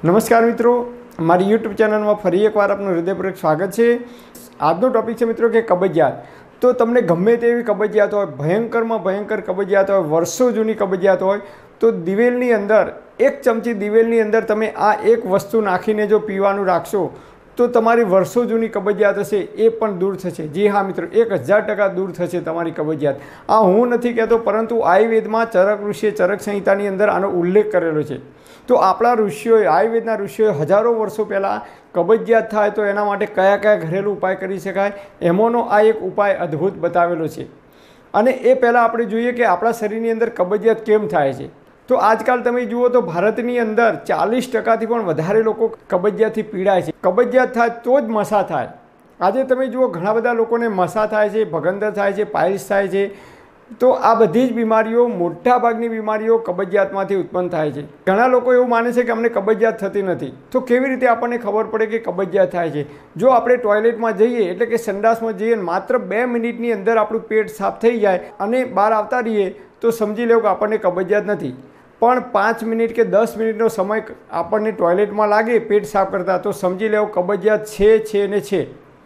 નમસ્કાર મિત્રો, મારી યુટ્યુબ ચેનલમાં ફરી એકવાર આપનું હૃદયપૂર્વક સ્વાગત છે। આજનો ટોપિક છે મિત્રો કે કબજિયાત। તો તમને ગમે તેવી કબજિયાત હોય, ભયંકરમાં ભયંકર કબજિયાત હોય, વર્ષો જૂની કબજિયાત હોય, તો દિવેલની અંદર 1 ચમચી દિવેલની અંદર તમે આ એક વસ્તુ નાખીને જો પીવાનું રાખશો તો તમારી વર્ષો જૂની કબજિયાત હશે એ પણ દૂર થશે। જી હા મિત્રો, 1000% દૂર થશે તમારી કબજિયાત। આ હું નથી કહેતો, પરંતુ આયુર્વેદમાં ચરક ઋષિએ ચરક સંહિતાની અંદર આનો ઉલ્લેખ કરેલો છે। તો આપણા ઋષિઓએ, આયુર્વેદના ઋષિઓએ હજારો વર્ષો પહેલાં કબજિયાત થાય તો એના માટે કયા કયા ઘરેલું ઉપાય કરી શકાય એમાંનો આ એક ઉપાય અદ્ભુત બતાવેલો છે। અને એ પહેલાં આપણે જોઈએ કે આપણા શરીરની અંદર કબજિયાત કેમ થાય છે। તો આજકાલ તમે જુઓ તો ભારતની અંદર 40%થી પણ વધારે લોકો કબજિયાતથી પીડાય છે। કબજિયાત થાય તો જ મસા થાય। આજે તમે જુઓ ઘણા બધા લોકોને મસા થાય છે, ભગંદર થાય છે, પાઇલ્સ થાય છે। તો આ બધી જ બીમારીઓ, મોટાભાગની બીમારીઓ કબજિયાતમાંથી ઉત્પન્ન થાય છે। ઘણા લોકો એવું માને છે કે અમને કબજિયાત થતી નથી। તો કેવી રીતે આપણને ખબર પડે કે કબજિયાત થાય છે? જો આપણે ટોયલેટમાં જઈએ, એટલે કે સંડાસમાં જઈએ, માત્ર 2 મિનિટની અંદર આપણું પેટ સાફ થઈ જાય અને બહાર આવતા રહીએ તો સમજી લેવું કે આપણને કબજિયાત નથી। પણ 5 મિનિટ કે 10 મિનિટનો સમય આપણને ટોયલેટમાં લાગે પેટ સાફ કરતાં તો સમજી લેવું કબજિયાત છે ને છે।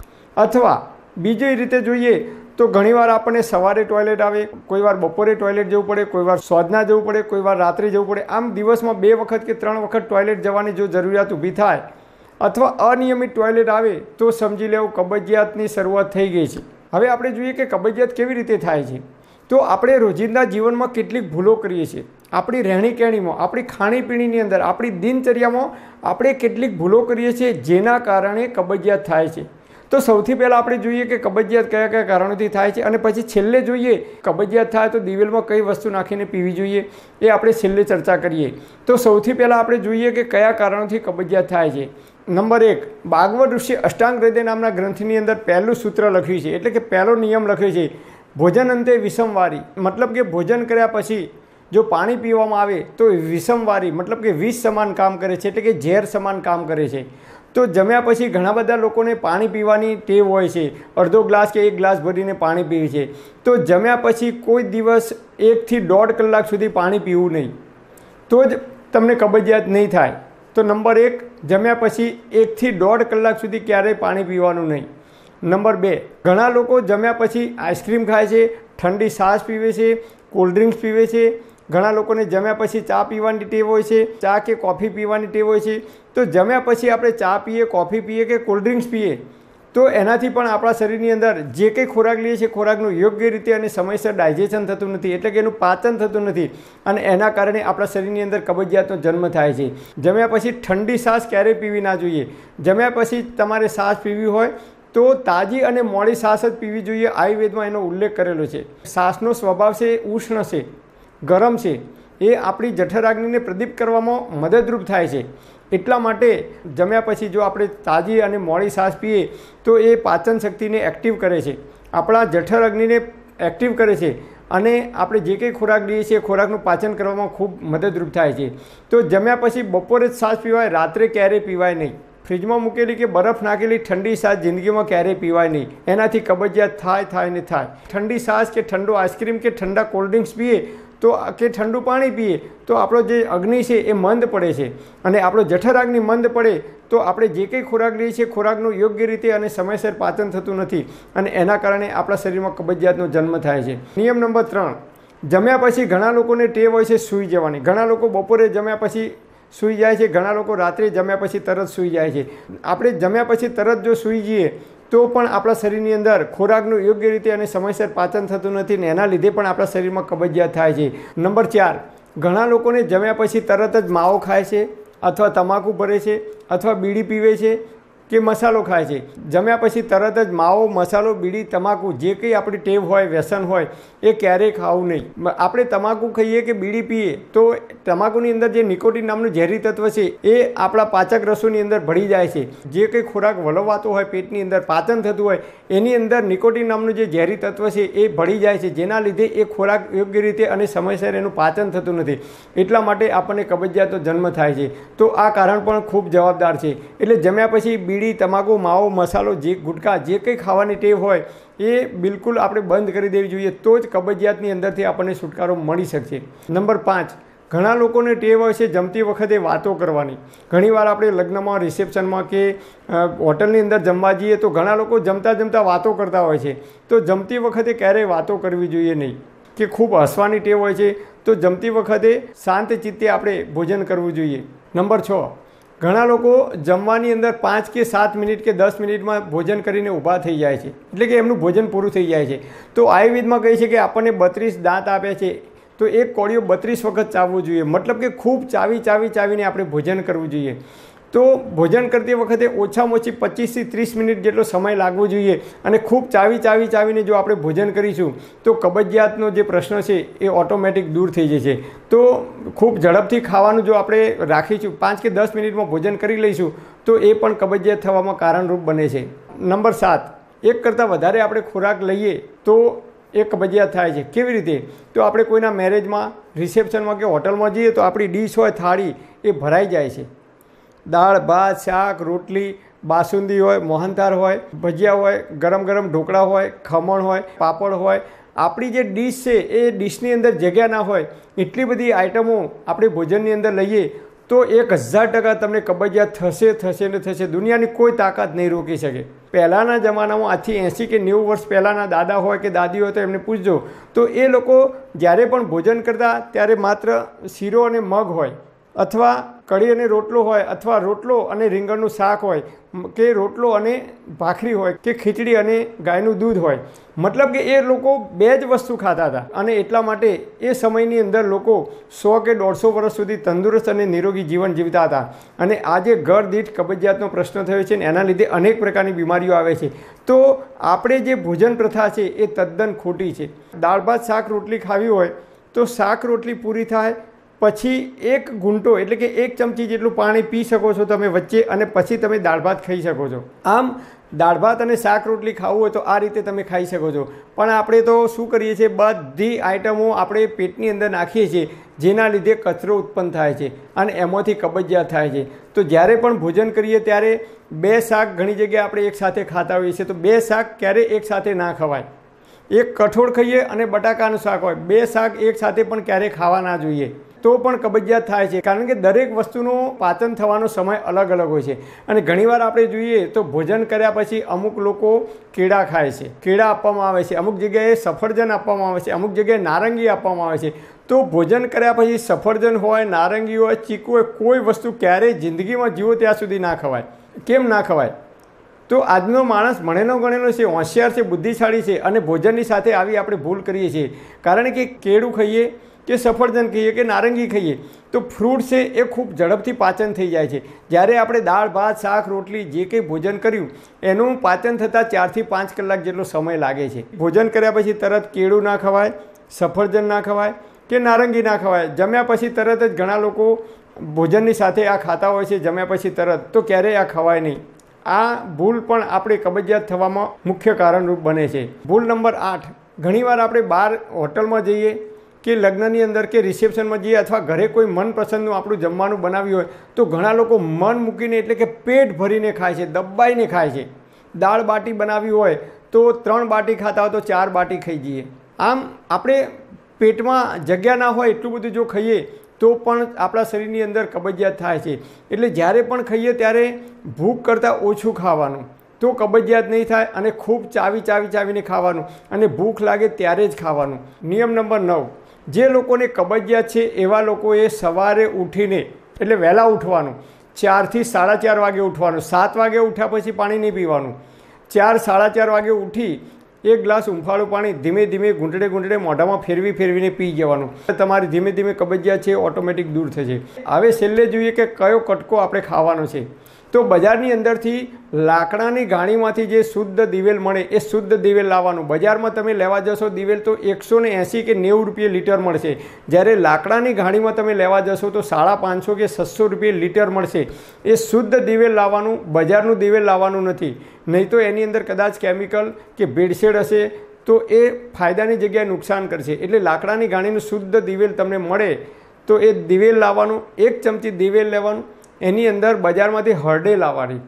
અથવા બીજી રીતે જોઈએ તો ઘણીવાર આપણને સવારે ટોયલેટ આવે, કોઈવાર બપોરે ટોયલેટ જવું પડે, કોઈવાર સાંજના જવું પડે, કોઈવાર રાત્રે જવું પડે। આમ દિવસમાં 2 વખત કે 3 વખત ટોયલેટ જવાની જો જરૂરિયાત ઊભી થાય અથવા અનિયમિત ટોયલેટ આવે તો સમજી લેવું કબજિયાતની શરૂઆત થઈ ગઈ છે। હવે આપણે જોઈએ કે કબજિયાત કેવી રીતે થાય છે। તો આપણે રોજિંદા જીવનમાં કેટલીક ભૂલો કરીએ છીએ। આપણી રહેણીકહેણીમાં, આપણી ખાણીપીણીની અંદર, આપણી દિનચર્યામાં આપણે કેટલીક ભૂલો કરીએ છીએ જેના કારણે કબજિયાત થાય છે। તો સૌથી પહેલાં આપણે જોઈએ કે કબજિયાત કયા કયા કારણોથી થાય છે અને પછી છેલ્લે જોઈએ કબજિયાત થાય તો દિવેલમાં કઈ વસ્તુ નાખીને પીવી જોઈએ એ આપણે છેલ્લે ચર્ચા કરીએ। તો સૌથી પહેલાં આપણે જોઈએ કે કયા કારણોથી કબજિયાત થાય છે। નંબર 1, ભાગવત ઋષિ અષ્ટાંગ હૃદય નામના ગ્રંથની અંદર પહેલું સૂત્ર લખ્યું છે, એટલે કે પહેલો નિયમ લખ્યો છે, ભોજન અંતે વિષમવારી। મતલબ કે ભોજન કર્યા પછી જો પાણી પીવામાં આવે તો વિષમવારી મતલબ કે વિષ સમાન કામ કરે છે, એટલે કે ઝેર સમાન કામ કરે છે। તો જમ્યા પછી ઘણા બધા લોકોને પાણી પીવાની ટેવ હોય છે, અડધો ગ્લાસ કે 1 ગ્લાસ ભરીને પાણી પીવે છે। તો જમ્યા પછી કોઈ દિવસ 1 થી 1.5 કલાક સુધી પાણી પીવું નહીં, તો જ તમને કબજિયાત નહીં થાય। તો નંબર 1, જમ્યા પછી 1 થી 1.5 કલાક સુધી ક્યારેય પાણી પીવાનું નહીં। નંબર 2, ઘણા લોકો જમ્યા પછી આઈસ્ક્રીમ ખાય છે, ઠંડી છાશ પીવે છે, કોલ્ડ ડ્રિંક્સ પીવે છે। ઘણા લોકોને જમ્યા પછી ચા પીવાની ટેવ હોય છે, ચા કે કોફી પીવાની ટેવ હોય છે। તો જમ્યા પછી આપણે ચા પીએ, કોફી પીએ કે કોલ્ડ ડ્રિંક્સ પીએ તો એનાથી પણ આપણા શરીરની અંદર જે કંઈ ખોરાક લઈએ છીએ ખોરાકનું યોગ્ય રીતે અને સમયસર ડાયજેશન થતું નથી, એટલે કે એનું પાચન થતું નથી અને એના કારણે આપણા શરીરની અંદર કબજિયાતનો જન્મ થાય છે। જમ્યા પછી ઠંડી છાશ ક્યારેય પીવી ના જોઈએ। જમ્યા પછી તમારે છાશ પીવી હોય તો તાજી અને મોડી છાશ જ પીવી જોઈએ। આયુર્વેદમાં એનો ઉલ્લેખ કરેલો છે। છાશનો સ્વભાવ છે ઉષ્ણ છે, ગરમ છે, એ આપણી જઠરાગ્નિને પ્રદીપ્ત કરવામાં મદદરૂપ થાય છે। એટલા માટે જમ્યા પછી જો આપણે તાજી અને મોડી છાશ પીએ તો એ પાચન શક્તિને એક્ટિવ કરે છે, આપણા જઠરાગ્નિને એક્ટિવ કરે છે અને આપણે જે કંઈ ખોરાક લઈએ છીએ ખોરાકનું પાચન કરવામાં ખૂબ મદદરૂપ થાય છે। તો જમ્યા પછી બપોરે જ છાશ પીવાય, રાત્રે ક્યારેય પીવાય નહીં। ફ્રીજમાં મૂકેલી કે બરફ નાખેલી ઠંડી છાશ જિંદગીમાં ક્યારેય પીવાય નહીં, એનાથી કબજિયાત થાય ને થાય। ઠંડી છાશ કે ઠંડો આઈસ્ક્રીમ કે ઠંડા કોલ્ડ ડ્રિંક્સ પીએ તો કે ઠંડુ પાણી પીએ તો આપણો જે અગ્નિ છે એ મંદ પડે છે અને આપણો જઠરાગ્નિ મંદ પડે તો આપણે જે કંઈ ખોરાક લઈએ છીએ ખોરાકનું યોગ્ય રીતે અને સમયસર પાચન થતું નથી અને એના કારણે આપણા શરીરમાં કબજિયાતનો જન્મ થાય છે। નિયમ નંબર 3, જમ્યા પછી ઘણા લોકોને ટેવ હોય છે સૂઈ જવાની। ઘણા લોકો બપોરે જમ્યા પછી સૂઈ જાય છે, ઘણા લોકો રાત્રે જમ્યા પછી તરત સૂઈ જાય છે। આપણે જમ્યા પછી તરત જો સૂઈ જઈએ તો પણ આપણા શરીરની અંદર ખોરાકનું યોગ્ય રીતે અને સમયસર પાચન થતું નથી ને એના લીધે પણ આપણા શરીરમાં કબજિયાત થાય છે। નંબર 4, ઘણા લોકોને જમ્યા પછી તરત જ માવો ખાય છે અથવા તમાકુ ભરે છે અથવા બીડી પીવે છે કે મસાલો ખાય છે। જમ્યા પછી તરત જ માવો, મસાલો, બીડી, તમાકુ જે કંઈ આપણી ટેવ હોય, વ્યસન હોય એ ક્યારેય ખાવું નહીં। આપણે તમાકુ ખાઈએ કે બીડી પીએ તો તમાકુની અંદર જે નિકોટિન નામનું ઝેરી તત્વ છે એ આપણા પાચક રસોની અંદર ભળી જાય છે। જે કંઈ ખોરાક વલોવાતો હોય, પેટની અંદર પાચન થતું હોય એની અંદર નિકોટિન નામનું જે ઝેરી તત્વ છે એ ભળી જાય છે, જેના લીધે એ ખોરાક યોગ્ય રીતે અને સમયસર એનું પાચન થતું નથી। એટલા માટે આપણને કબજિયાતનો જન્મ થાય છે। તો આ કારણ પણ ખૂબ જવાબદાર છે। એટલે જમ્યા પછી બીડી, તમાકુ, માવો, મસાલો, જે ગુટકા જે કંઈ ખાવાની ટેવ હોય એ બિલકુલ આપણે બંધ કરી દેવી જોઈએ, તો જ કબજિયાતની અંદરથી આપણને છુટકારો મળી શકશે। નંબર 5, ઘણા લોકોને ટેવ હોય છે જમતી વખતે વાતો કરવાની. ઘણીવાર આપણે લગ્નમાં, રિસેપ્શનમાં કે હોટલની અંદર જમવા જઈએ તો ઘણા લોકો જમતા જમતા વાતો કરતા હોય છે. તો જમતી વખતે ક્યારેય વાતો કરવી જોઈએ નહીં, કે ખૂબ હસવાની ટેવ હોય છે તો જમતી વખતે શાંત ચિત્તે આપણે ભોજન કરવું જોઈએ. નંબર 6, ઘણા લોકો જમવાની અંદર 5 કે 7 મિનિટ કે 10 મિનિટમાં ભોજન કરીને ઊભા થઈ જાય છે, એટલે કે એમનું ભોજન પૂરું થઈ જાય છે. તો આયુર્વેદમાં કહે છે કે આપણને 32 દાંત આપ્યા છે, તો એક કોળિયો 32 વખત ચાવવું જોઈએ. મતલબ કે ખૂબ ચાવીને આપણે ભોજન કરવું જોઈએ. તો ભોજન કરતી વખતે ઓછામાં ઓછી 25 થી 30 મિનિટ જેટલો સમય લાગવો જોઈએ. અને ખૂબ ચાવીને જો આપણે ભોજન કરીશું તો કબજિયાતનો જે પ્રશ્ન છે એ ઓટોમેટિક દૂર થઈ જશે. તો ખૂબ ઝડપથી ખાવાનું જો આપણે રાખીશું, 5 કે 10 મિનિટમાં ભોજન કરી લઈશું તો એ પણ કબજિયાત થવામાં કારણરૂપ બને છે. નંબર 7, એક કરતાં વધારે આપણે ખોરાક લઈએ તો એ કબજિયાત થાય છે. કેવી રીતે? તો આપણે કોઈના મેરેજમાં, રિસેપ્શનમાં કે હોટલમાં જઈએ તો આપણી ડીશ હોય, થાળી એ ભરાઈ જાય છે. દાળ, ભાત, શાક, રોટલી, બાસુંદી હોય, મોહનથાળ હોય, ભજીયા હોય, ગરમ ઢોકળા હોય, ખમણ હોય, પાપડ હોય. આપણી જે ડીશ છે એ ડીશની અંદર જગ્યા ના હોય, એટલી બધી આઈટમો આપણે ભોજનની અંદર લઈએ તો 1000% તમને કબજિયાત થશે. દુનિયાની કોઈ તાકાત નહીં રોકી શકે. પહેલાંના જમાનામાં, આજથી 80 કે 90 વર્ષ પહેલાંના દાદા હોય કે દાદી હોય તો એમને પૂછજો, તો એ લોકો જ્યારે પણ ભોજન કરતા ત્યારે માત્ર શીરો અને મગ હોય, અથવા કઢી અને રોટલો હોય, અથવા રોટલો અને રીંગણનું શાક હોય, કે રોટલો અને ભાખરી હોય, કે ખીચડી અને ગાયનું દૂધ હોય. મતલબ કે એ લોકો 2 જ વસ્તુ ખાતા હતા. અને એટલા માટે એ સમયની અંદર લોકો 100 કે 150 વર્ષ સુધી તંદુરસ્ત અને નિરોગી જીવન જીવતા હતા. અને આજે ઘર દીઠ કબજિયાતનો પ્રશ્ન થયો છે, ને એના લીધે અનેક પ્રકારની બીમારીઓ આવે છે. તો આપણે જે ભોજન પ્રથા છે એ તદ્દન ખોટી છે. દાળ ભાત શાક રોટલી ખાવી હોય તો શાક રોટલી પૂરી થાય પછી 1 ઘૂંટો એટલે કે 1 ચમચી જેટલું પાણી પી શકો છો તમે વચ્ચે, અને પછી તમે દાળ ભાત ખાઈ શકો છો. આમ દાળ ભાત અને શાક રોટલી ખાવું હોય તો આ રીતે તમે ખાઈ શકો છો. પણ આપણે તો શું કરીએ છીએ, બધી આઈટમો આપણે પેટની અંદર નાખીએ છીએ, જેના લીધે કચરો ઉત્પન્ન થાય છે અને એમાંથી કબજિયાત થાય છે. તો જ્યારે પણ ભોજન કરીએ ત્યારે 2 શાક ઘણી જગ્યાએ આપણે એકસાથે ખાતા હોઈએ છીએ, તો 2 શાક ક્યારેય એકસાથે ના ખવાય. એક કઠોળ ખાઈએ અને બટાકાનું શાક હોય, 2 શાક એકસાથે પણ ક્યારેય ખાવા ના જોઈએ, તો પણ કબજિયાત થાય છે. કારણ કે દરેક વસ્તુનો પાચન થવાનો સમય અલગ હોય છે. અને ઘણીવાર આપણે જોઈએ તો ભોજન કર્યા પછી અમુક લોકો કેળા ખાય છે, કેળા આપવામાં આવે છે, અમુક જગ્યાએ સફરજન આપવામાં આવે છે, અમુક જગ્યાએ નારંગી આપવામાં આવે છે. તો ભોજન કર્યા પછી સફરજન હોય, નારંગી હોય, ચીકુ હોય, કોઈ વસ્તુ ક્યારેય જિંદગીમાં જીવો ત્યાં સુધી ના ખવાય. કેમ ના ખવાય? તો આજનો માણસ ભણેલો ગણેલો છે, હોશિયાર છે, બુદ્ધિશાળી છે, અને ભોજનની સાથે આવી આપણે ભૂલ કરીએ છીએ. કારણ કે કેળું ખાઈએ કે સફરજન ખાઈએ કે નારંગી ખાઈએ તો ફ્રૂટ છે એ ખૂબ ઝડપથી પાચન થઈ જાય છે. જ્યારે આપણે દાળ ભાત શાક રોટલી જે કંઈ ભોજન કર્યું એનું પાચન થતાં 4 થી 5 કલાક જેટલો સમય લાગે છે. ભોજન કર્યા પછી તરત કેળું ના ખવાય, સફરજન ના ખવાય કે નારંગી ના ખવાય. જમ્યા પછી તરત જ ઘણા લોકો ભોજનની સાથે આ ખાતા હોય છે, જમ્યા પછી તરત, તો ક્યારેય આ ખવાય નહીં. આ ભૂલ પણ આપણે કબજિયાત થવામાં મુખ્ય કારણરૂપ બને છે. ભૂલ નંબર 8, ઘણીવાર આપણે બહાર હોટલમાં જઈએ કે લગ્નની અંદર કે રિસેપ્શનમાં જઈએ અથવા ઘરે કોઈ મનપસંદનું આપણું જમવાનું બનાવ્યું હોય તો ઘણા લોકો મન મૂકીને એટલે કે પેટ ભરીને ખાય છે, દબાઈને ખાય છે. દાળ બાટી બનાવી હોય તો 3 બાટી ખાતા હોય તો 4 બાટી ખાઈ જઈએ. આમ આપણે પેટમાં જગ્યા ના હોય એટલું બધું જો ખાઈએ તો પણ આપણા શરીરની અંદર કબજિયાત થાય છે. એટલે જ્યારે પણ ખાઈએ ત્યારે ભૂખ કરતાં ઓછું ખાવાનું, તો કબજિયાત નહીં થાય. અને ખૂબ ચાવીને ખાવાનું, અને ભૂખ લાગે ત્યારે જ ખાવાનું. નિયમ નંબર 9, જે લોકોને કબજિયાત છે એવા લોકોએ સવારે ઉઠીને, એટલે વહેલા ઉઠવાનું, 4 થી 4:30 વાગે ઉઠવાનું. 7 વાગે ઉઠ્યા પછી પાણી નહીં પીવાનું. 4-4:30 વાગે ઉઠી 1 ગ્લાસ ઉંફાળું પાણી ધીમે ઘૂંટડે મોઢામાં ફેરવીને પી જવાનું. તમારી ધીમે કબજિયાત છે ઓટોમેટિક દૂર થશે. હવે છેલ્લે જોઈએ કે કયો કટકો આપણે ખાવાનો છે. તો બજારની અંદરથી લાકડાની ગાણીમાંથી જે શુદ્ધ દિવેલ મળે એ શુદ્ધ દિવેલ લાવવાનું. બજારમાં તમે લેવા જશો દિવેલ તો 180 કે 90 રૂપિયા લીટર મળશે. જ્યારે લાકડાની ગાણીમાં તમે લેવા જશો તો 550 કે 600 રૂપિયા લીટર મળશે. એ શુદ્ધ દિવેલ લાવવાનું, બજારનું દિવેલ લાવવાનું નથી. નહીં તો એની અંદર કદાચ કેમિકલ કે ભેળસેળ હશે તો એ ફાયદાની જગ્યાએ નુકસાન કરશે. એટલે લાકડાની ગાણીનું શુદ્ધ દિવેલ તમને મળે તો એ દિવેલ લાવવાનું. 1 ચમચી દિવેલ લેવાનું, એની અંદર બજારમાંથી હળદર લાવવાની.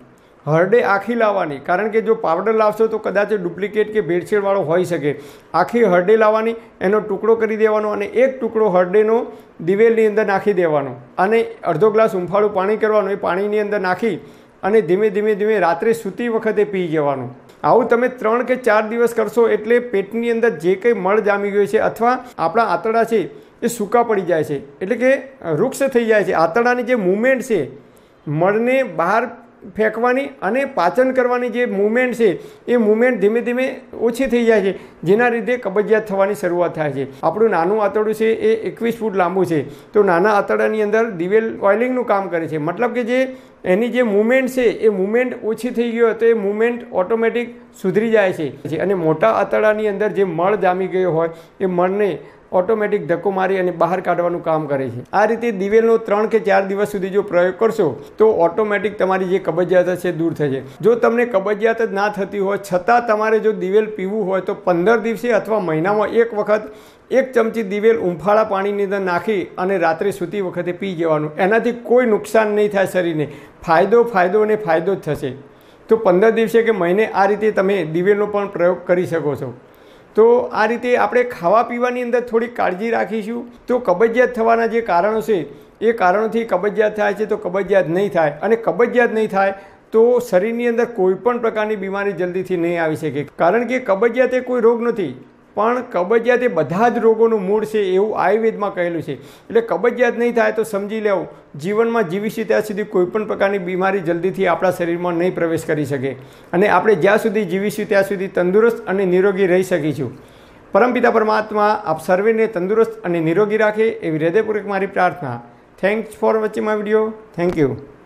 હરડે આખી લાવવાની, કારણ કે જો પાવડર લાવશો તો કદાચ ડુપ્લિકેટ કે ભેળસેળવાળો હોઈ શકે. આખી હરડે લાવવાની, એનો ટુકડો કરી દેવાનો અને એક ટુકડો હરડેનો દિવેલની અંદર નાખી દેવાનો અને અડધો ગ્લાસ હુંફાળું પાણી કરવાનું. એ પાણીની અંદર નાખી અને ધીમે ધીમે ધીમે રાત્રે સૂતી વખતે પી જવાનું. આવું તમે 3 કે 4 દિવસ કરશો એટલે પેટની અંદર જે કંઈ મળ જામી ગયો છે અથવા આપણા આંતરડા છે એ સૂકા પડી જાય છે, એટલે કે વૃક્ષ થઈ જાય છે. આંતરડાની જે મૂવમેન્ટ છે, મળને બહાર ફેંકવાની અને પાચન કરવાની જે મૂવમેન્ટ છે એ મૂવમેન્ટ ધીમે ધીમે ઓછી થઈ જાય છે, જેના લીધે કબજિયાત થવાની શરૂઆત થાય છે. આપણું નાનું આંતરડું છે એ 21 ફૂટ લાંબુ છે, તો નાના આંતરડાની અંદર દિવેલ ઓઇલિંગનું કામ કરે છે. મતલબ કે જે એની જે મૂવમેન્ટ છે એ મૂવમેન્ટ ઓછી થઈ ગયો તો એ મૂવમેન્ટ ઓટોમેટિક સુધરી જાય છે. અને મોટા આંતરડાની અંદર જે મળ જામી ગયો હોય એ મળને ઓટોમેટિક ધક્કો મારી અને બહાર કાઢવાનું કામ કરે છે. આ રીતે દિવેલનો 3 કે 4 દિવસ સુધી જો પ્રયોગ કરશો તો ઓટોમેટિક તમારી જે કબજિયાત છે દૂર થશે. જો તમને કબજિયાત જ ના થતી હોય છતાં તમારે જો દિવેલ પીવું હોય તો 15 દિવસે અથવા મહિનામાં એક વખત 1 ચમચી દિવેલ ઉંફાળા પાણીની અંદર નાખી અને રાત્રે સૂતી વખતે પી જવાનું. એનાથી કોઈ નુકસાન નહીં થાય શરીરને, ફાયદો અને ફાયદો જ થશે. તો 15 દિવસે કે મહિને આ રીતે તમે દિવેલનો પણ પ્રયોગ કરી શકો છો. તો આ રીતે આપણે ખાવા પીવાની અંદર થોડી કાળજી રાખીશું તો કબજિયાત થવાના જે કારણો છે એ કારણોથી કબજિયાત થાય છે તો કબજિયાત નહીં થાય. અને કબજિયાત નહીં થાય તો શરીરની અંદર કોઈ પણ પ્રકારની બીમારી જલ્દીથી નહીં આવી શકે, કારણ કે કબજિયાત એ કોઈ રોગ નથી, પણ કબજિયાત એ બધા જ રોગોનું મૂળ છે એવું આયુર્વેદમાં કહેલું છે. એટલે કબજિયાત નહીં થાય તો સમજી લેવું જીવનમાં જીવીશું ત્યાં સુધી કોઈ પણ પ્રકારની બીમારી જલ્દીથી આપણા શરીરમાં નહીં પ્રવેશ કરી શકે અને આપણે જ્યાં સુધી જીવીશું ત્યાં સુધી તંદુરસ્ત અને નિરોગી રહી શકીશું. પરમપિતા પરમાત્મા આપ સર્વેને તંદુરસ્ત અને નિરોગી રાખે એવી હૃદયપૂર્વક મારી પ્રાર્થના. Thanks for watching my video. Thank you.